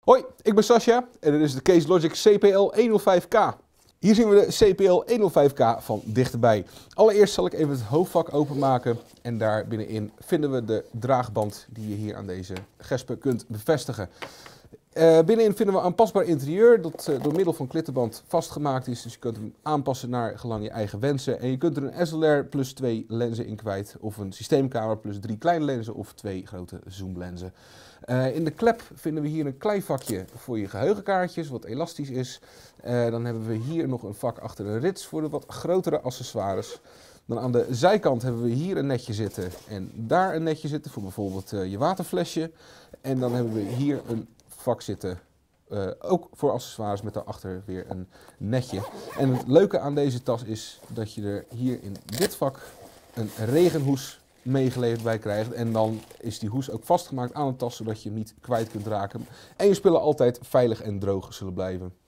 Hoi, ik ben Sascha en dit is de Case Logic CPL 105K. Hier zien we de CPL 105K van dichterbij. Allereerst zal ik even het hoofdvak openmaken en daar binnenin vinden we de draagband die je hier aan deze gespen kunt bevestigen. Binnenin vinden we een aanpasbaar interieur dat door middel van klittenband vastgemaakt is. Dus je kunt hem aanpassen naar gelang je eigen wensen. En je kunt er een SLR plus 2 lenzen in kwijt. Of een systeemcamera plus 3 kleine lenzen of 2 grote zoomlenzen. In de klep vinden we hier een klein vakje voor je geheugenkaartjes, wat elastisch is. Dan hebben we hier nog een vak achter een rits voor de wat grotere accessoires. Dan aan de zijkant hebben we hier een netje zitten en daar een netje zitten voor bijvoorbeeld je waterflesje. En dan hebben we hier een vak zitten, ook voor accessoires met daarachter weer een netje. En het leuke aan deze tas is dat je er hier in dit vak een regenhoes meegeleverd bij krijgt. En dan is die hoes ook vastgemaakt aan een tas, zodat je hem niet kwijt kunt raken. En je spullen altijd veilig en droog zullen blijven.